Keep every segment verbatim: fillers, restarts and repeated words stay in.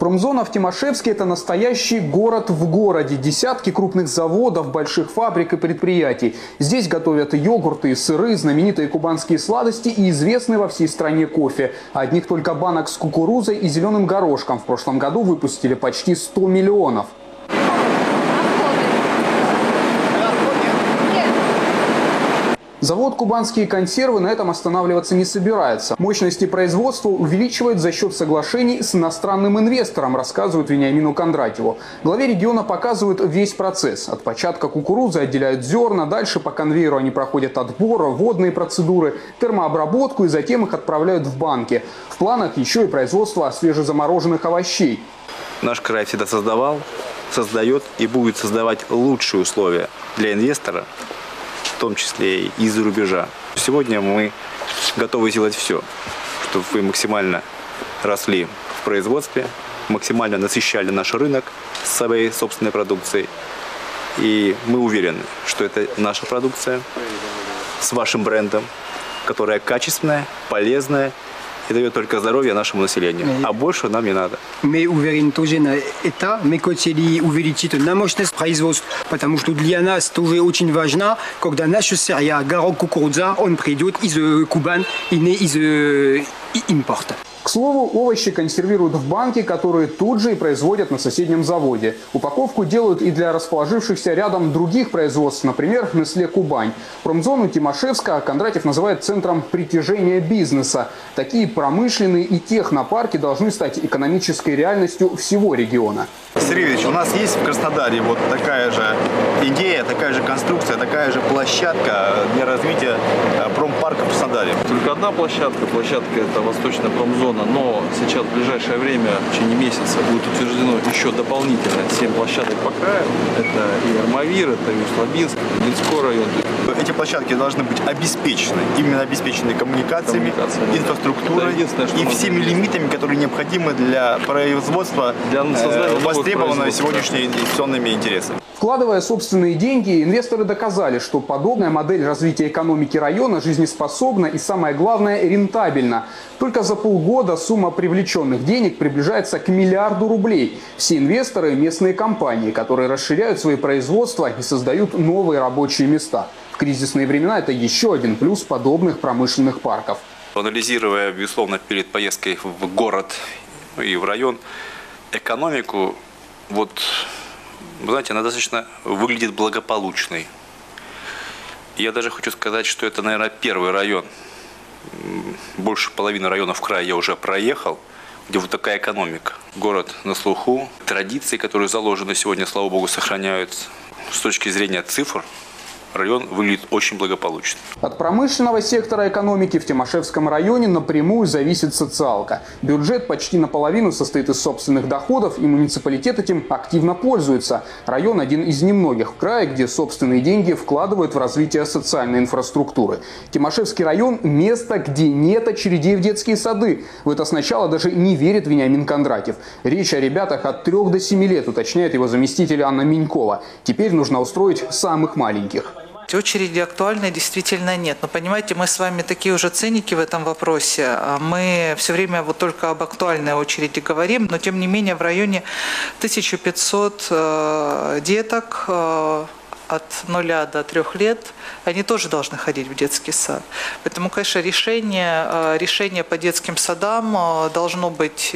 Промзона в Тимашевске – это настоящий город в городе. Десятки крупных заводов, больших фабрик и предприятий. Здесь готовят йогурты, сыры, знаменитые кубанские сладости и известный во всей стране кофе. Одних только банок с кукурузой и зеленым горошком в прошлом году выпустили почти сто миллионов. Завод «Кубанские консервы» на этом останавливаться не собирается. Мощности производства увеличивают за счет соглашений с иностранным инвестором, рассказывают Вениамину Кондратьеву. Главе региона показывают весь процесс. От початка кукурузы отделяют зерна, дальше по конвейеру они проходят отбор, водные процедуры, термообработку и затем их отправляют в банки. В планах еще и производство свежезамороженных овощей. Наш край всегда создавал, создает и будет создавать лучшие условия для инвестора, в том числе и из-за рубежа. Сегодня мы готовы сделать все, чтобы вы максимально росли в производстве, максимально насыщали наш рынок своей собственной продукцией. И мы уверены, что это наша продукция с вашим брендом, которая качественная, полезная и дает только здоровье нашему населению. А больше нам не надо. Мы уверены тоже на это. Мы хотели увеличить на мощность производства, потому что для нас тоже очень важно, когда наша сырья, горох, кукуруза, он придет из Кубани и не из импорта. К слову, овощи консервируют в банке, которые тут же и производят на соседнем заводе. Упаковку делают и для расположившихся рядом других производств, например, Nestlé Кубань. Промзону Тимашевска Кондратьев называет центром притяжения бизнеса. Такие промышленные и технопарки должны стать экономической реальностью всего региона. Сергей Ильич, у нас есть в Краснодаре вот такая же идея, такая же конструкция, такая же площадка для развития промпарка в Краснодаре. Только одна площадка, площадка это Восточная промзона, но сейчас в ближайшее время, в течение месяца, будет утверждено еще дополнительно семь площадок по краю. Это и Армавир, это и Усть-Лабинск, Минский район. Эти площадки должны быть обеспечены, именно обеспечены коммуникациями, коммуникациями инфраструктурой и всеми лимитами, которые необходимы для производства для э, востребованного сегодняшними инвестиционными интересами. Вкладывая собственные деньги, инвесторы доказали, что подобная модель развития экономики района жизнеспособна и, самое главное, рентабельна. Только за полгода сумма привлеченных денег приближается к миллиарду рублей. Все инвесторы – местные компании, которые расширяют свои производства и создают новые рабочие места. В кризисные времена это еще один плюс подобных промышленных парков. Анализируя, безусловно, перед поездкой в город и в район экономику, вот, вы знаете, она достаточно выглядит благополучной. Я даже хочу сказать, что это, наверное, первый район. Больше половины районов края я уже проехал, где вот такая экономика. Город на слуху, традиции, которые заложены сегодня, слава богу, сохраняются. С точки зрения цифр, район выглядит очень благополучно. От промышленного сектора экономики в Тимашевском районе напрямую зависит социалка. Бюджет почти наполовину состоит из собственных доходов, и муниципалитет этим активно пользуется. Район один из немногих в крае, где собственные деньги вкладывают в развитие социальной инфраструктуры. Тимашевский район – место, где нет очередей в детские сады. В это сначала даже не верит Вениамин Кондратьев. Речь о ребятах от трех до семи лет, уточняет его заместитель Анна Минькова. Теперь нужно устроить самых маленьких. Очереди актуальной действительно нет. Но понимаете, мы с вами такие уже циники в этом вопросе. Мы все время вот только об актуальной очереди говорим, но тем не менее в районе тысяча пятьсот деток от нуля до трех лет, они тоже должны ходить в детский сад. Поэтому, конечно, решение, решение по детским садам должно быть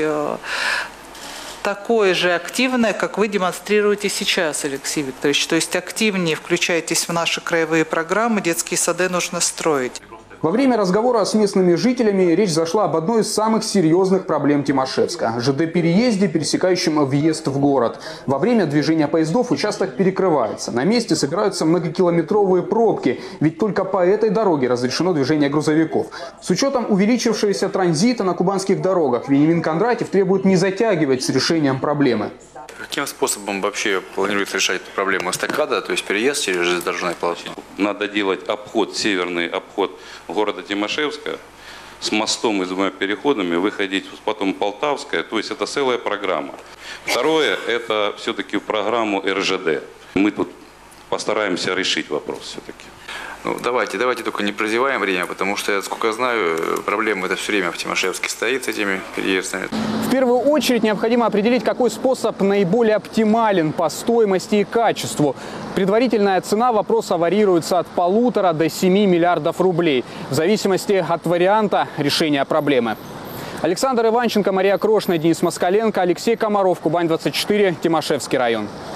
такое же активное, как вы демонстрируете сейчас, Алексей Викторович. То есть активнее включайтесь в наши краевые программы, детские сады нужно строить. Во время разговора с местными жителями речь зашла об одной из самых серьезных проблем Тимашевска – ЖД-переезде, пересекающем въезд в город. Во время движения поездов участок перекрывается. На месте собираются многокилометровые пробки, ведь только по этой дороге разрешено движение грузовиков. С учетом увеличившегося транзита на кубанских дорогах, Вениамин Кондратьев требует не затягивать с решением проблемы. Каким способом вообще планируется решать эту проблему? Эстакада, то есть переезд через железнодорожное полотно? Надо делать обход, северный обход города Тимашевска с мостом и двумя переходами, выходить потом Полтавская, то есть это целая программа. Второе, это все-таки программу эр жэ дэ. Мы тут постараемся решить вопрос все-таки. Ну, давайте, давайте только не прозеваем время, потому что, я сколько знаю, проблема это все время в Тимашевске стоит с этими переездами. В первую очередь необходимо определить, какой способ наиболее оптимален по стоимости и качеству. Предварительная цена вопроса варьируется от полутора до семи миллиардов рублей, в зависимости от варианта решения проблемы. Александр Иванченко, Мария Крошная, Денис Москаленко, Алексей Комаров, Кубань двадцать четыре, Тимашевский район.